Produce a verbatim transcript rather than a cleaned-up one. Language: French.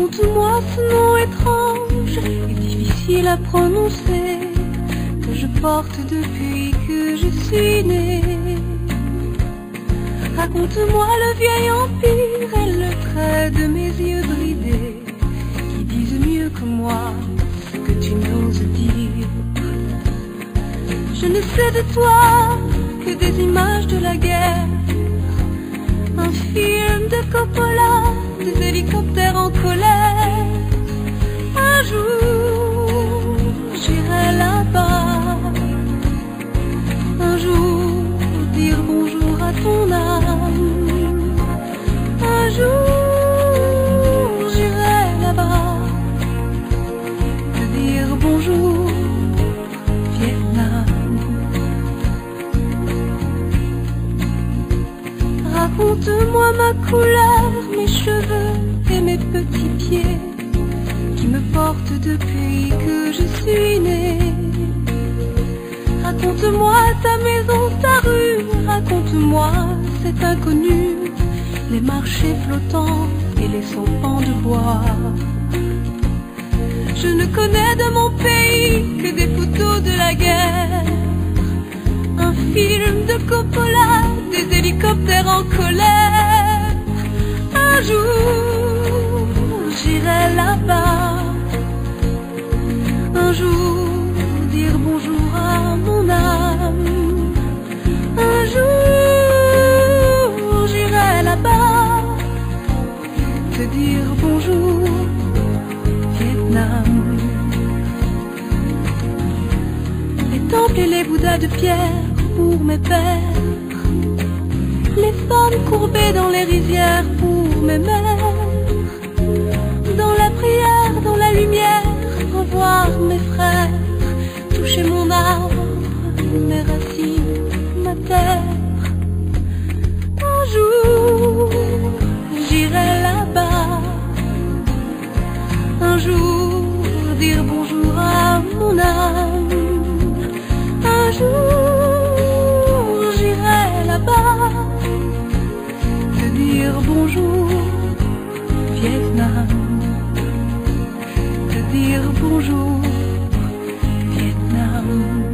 Raconte-moi ce nom étrange et difficile à prononcer que je porte depuis que je suis née. Raconte-moi le vieil empire et le trait de mes yeux bridés qui disent mieux que moi ce que tu n'oses dire. Je ne sais de toi que des images de la guerre, un film de Coppola, des hélicoptères en colère. Un jour, j'irai là-bas. Un jour, dire bonjour à ton âme. Un jour, j'irai là-bas. Te dire bonjour, Vietnam. Raconte-moi ma couleur, mes cheveux et mes petits pieds qui me portent depuis que je suis née. Raconte-moi ta maison, ta rue, raconte-moi cet inconnu, les marchés flottants et les sopans de bois. Je ne connais de mon pays que des photos de la guerre, un film de Coppola, des hélicoptères en colère. Un jour, j'irai là-bas. Un jour, dire bonjour à mon âme. Un jour, j'irai là-bas. Te dire bonjour, Vietnam. Les temples et les bouddhas de pierre pour mes pères, les femmes courbées dans les rivières pour mes mères. Dans la prière, dans la lumière, revoir mes frères, toucher mon arbre, mes racines, ma terre. Un jour, j'irai là-bas. Un jour, dire bonjour à mon âme. Un jour, j'irai là-bas. Te dire bonjour, Vietnam. Te dire bonjour, Vietnam.